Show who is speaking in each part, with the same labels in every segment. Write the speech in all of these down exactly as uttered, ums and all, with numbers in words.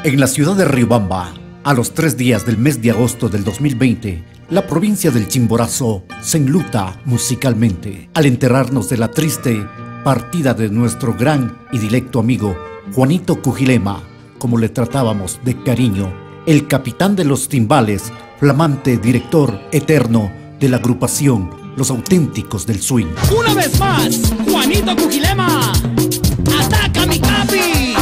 Speaker 1: En la ciudad de Riobamba, a los tres días del mes de agosto del dos mil veinte, la provincia del Chimborazo se enluta musicalmente al enterarnos de la triste partida de nuestro gran y directo amigo Juanito Cujilema, como le tratábamos de cariño, el capitán de los timbales, flamante director eterno de la agrupación Los Auténticos del Swing.
Speaker 2: Una vez más, Juanito Cujilema, ataca mi capi.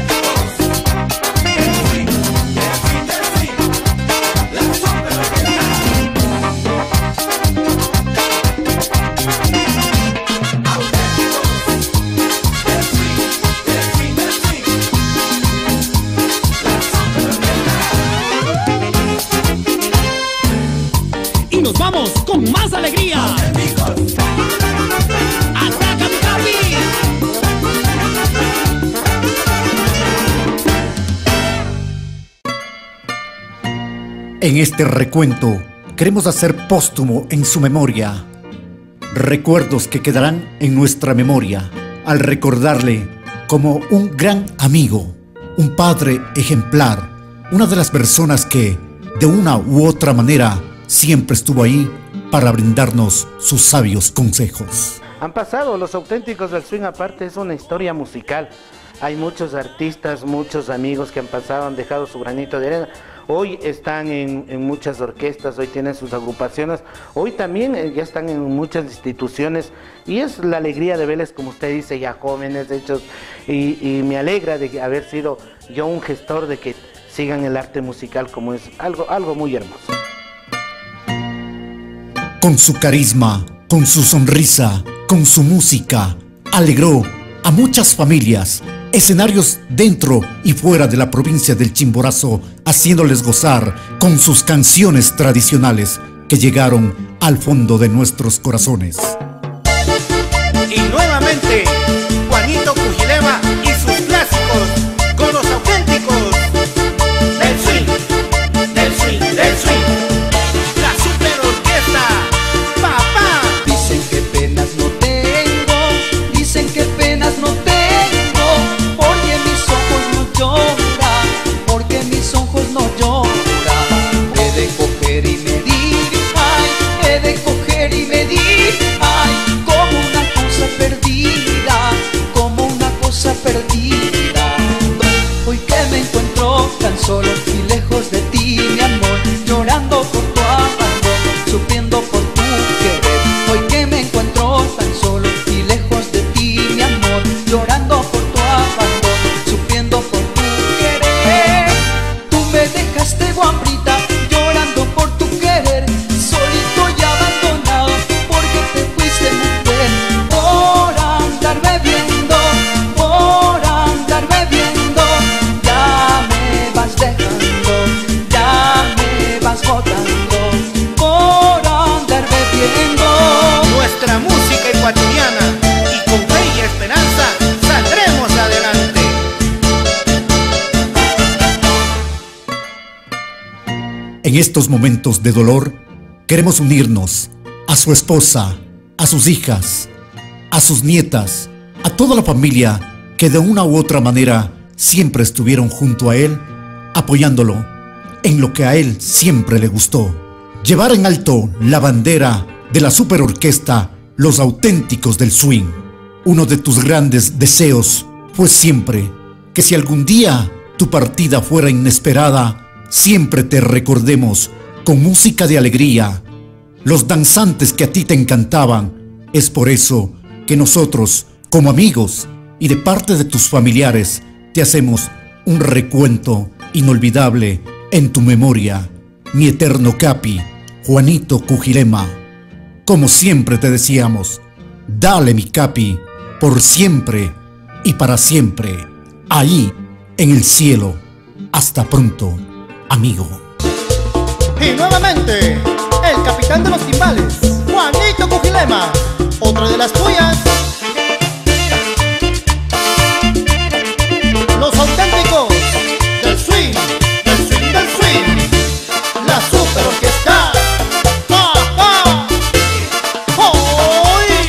Speaker 2: Y nos vamos con más alegría. ¡Ataca mi capi!
Speaker 1: En este recuento queremos hacer póstumo en su memoria recuerdos que quedarán en nuestra memoria al recordarle como un gran amigo, un padre ejemplar, una de las personas que de una u otra manera siempre estuvo ahí para brindarnos sus sabios consejos.
Speaker 3: Han pasado Los Auténticos del Swing, aparte es una historia musical. Hay muchos artistas, muchos amigos que han pasado, han dejado su granito de arena. Hoy están en, en muchas orquestas, hoy tienen sus agrupaciones, hoy también eh, ya están en muchas instituciones, y es la alegría de verles, como usted dice, ya jóvenes hechos, y, y me alegra de haber sido yo un gestor de que sigan el arte musical, como es algo, algo muy hermoso.
Speaker 1: Con su carisma, con su sonrisa, con su música, alegró a muchas familias, escenarios dentro y fuera de la provincia del Chimborazo, haciéndoles gozar con sus canciones tradicionales que llegaron al fondo de nuestros corazones.
Speaker 4: Y nuevamente, Juanito Cujilema y sus clásicos con los auténticos del swing, del swing, del swing. La super orquesta, papá.
Speaker 5: Dicen que penas no tengo, dicen que penas no tengo, porque mis ojos no lloran, porque mis ojos no lloran. He de coger y medir, ay, he de coger y medir, ay, como una cosa perdida, como una cosa perdida. Hoy que me encuentro tan solo y lejos de ti, mi amor, llorando por tu abandono, sufriendo por tu querer. Hoy que me encuentro tan solo y lejos de ti, mi amor, llorando por tu abandono, sufriendo por tu querer. Tú me dejaste guambrita, llorando por tu querer, solito y abandonado, porque te fuiste mujer, por andar bebiendo, por andar bebiendo. Ya me vas dejando, ya me vas botando, por andar bebiendo.
Speaker 4: Nuestra música ecuatoriana, y con fe y esperanza saldremos adelante.
Speaker 1: En estos momentos de dolor, queremos unirnos a su esposa, a sus hijas, a sus nietas, a toda la familia que de una u otra manera siempre estuvieron junto a él, apoyándolo en lo que a él siempre le gustó: llevar en alto la bandera de la superorquesta Los Auténticos del Swing. Uno de tus grandes deseos fue siempre que si algún día tu partida fuera inesperada, siempre te recordemos con música de alegría, los danzantes que a ti te encantaban. Es por eso que nosotros, como amigos y de parte de tus familiares, te hacemos un recuento inolvidable en tu memoria, mi eterno capi, Juanito Cujilema. Como siempre te decíamos, dale mi capi, por siempre y para siempre, ahí en el cielo. Hasta pronto, amigo.
Speaker 4: Y nuevamente, el capitán de los timbales, Juanito Cujilema, otra de las tuyas. Los Auténticos del Swing, del Swing, del Swing. La super orquesta. ¡Ah, ah! ¡Hoy!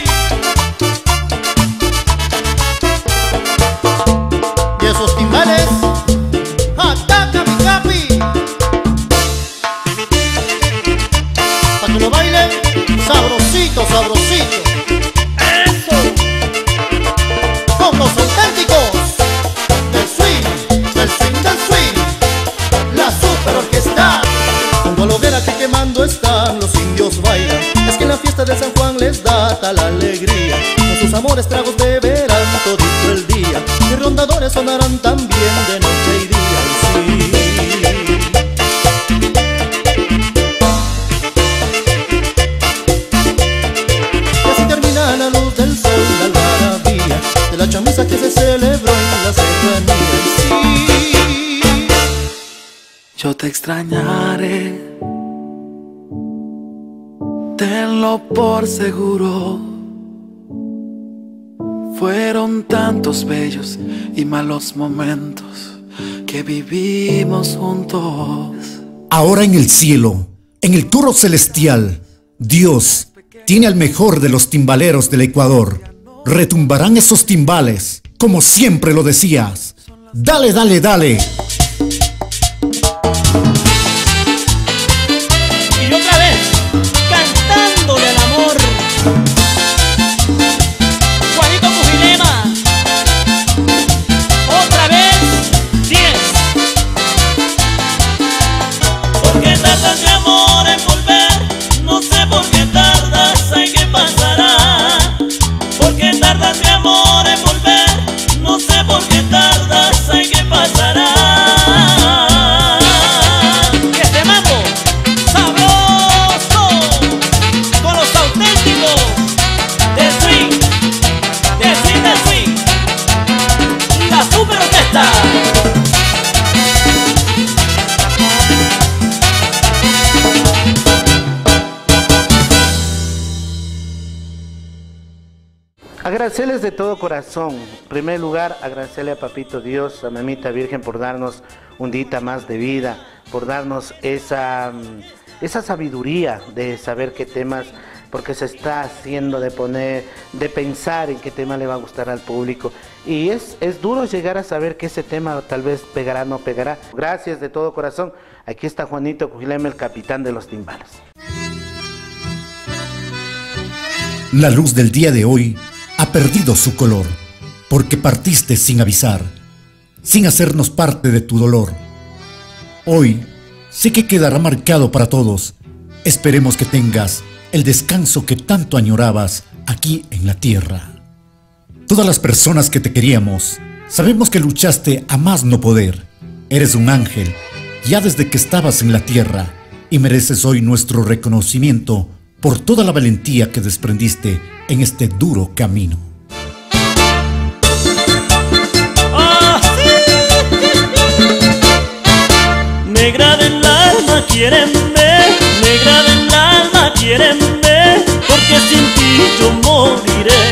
Speaker 4: Y esos timbales. ¡Ah! que lo bailen sabrosito, sabrosito.
Speaker 2: ¡Eso!
Speaker 4: Con los auténticos del swing, del swing, del swing, la super orquesta. Junto a la hoguera que quemando están, los indios bailan. Es que en la fiesta de San Juan les da tal alegría. Con sus amores tragos beberán todito el día, y rondadores sonarán también de noche y día. Y sí, y así termina la luz del sol, la algarabía de la chamisa que se celebró en la serranía. Y sí,
Speaker 6: yo te extrañaré, tenlo por seguro. Fueron tantos bellos y malos momentos que vivimos juntos.
Speaker 1: Ahora en el cielo, en el toro celestial, Dios tiene al mejor de los timbaleros del Ecuador. Retumbarán esos timbales, como siempre lo decías. Dale, dale, dale.
Speaker 2: Y otra vez, cantándole al amor. Juanito Cujilema. Otra vez, diez.
Speaker 7: ¿Por qué tardas mi amor en volver? No sé por qué tardas, sé qué pasará. ¿Por qué tardas mi amor en volver? No sé por qué tardas, sé qué pasará.
Speaker 2: Y este mambo, sabroso, con los auténticos
Speaker 7: Del swing, del swing, del swing,
Speaker 2: la super orquesta.
Speaker 3: Agradecerles de todo corazón. En primer lugar, agradecerle a Papito Dios, a Mamita Virgen por darnos un día más de vida, por darnos esa, esa sabiduría de saber qué temas, porque se está haciendo de poner, de pensar en qué tema le va a gustar al público. Y es, es duro llegar a saber que ese tema tal vez pegará o no pegará. Gracias de todo corazón. Aquí está Juanito Cujilema, el capitán de los timbales.
Speaker 1: La luz del día de hoy ha perdido su color, porque partiste sin avisar, sin hacernos parte de tu dolor. Hoy sé que quedará marcado para todos. Esperemos que tengas el descanso que tanto añorabas aquí en la tierra. Todas las personas que te queríamos, sabemos que luchaste a más no poder. Eres un ángel, ya desde que estabas en la tierra, y mereces hoy nuestro reconocimiento por toda la valentía que desprendiste en este duro camino.
Speaker 7: ah, sí. Negra del alma, quiérenme, negra del alma, quiérenme, porque sin ti yo moriré.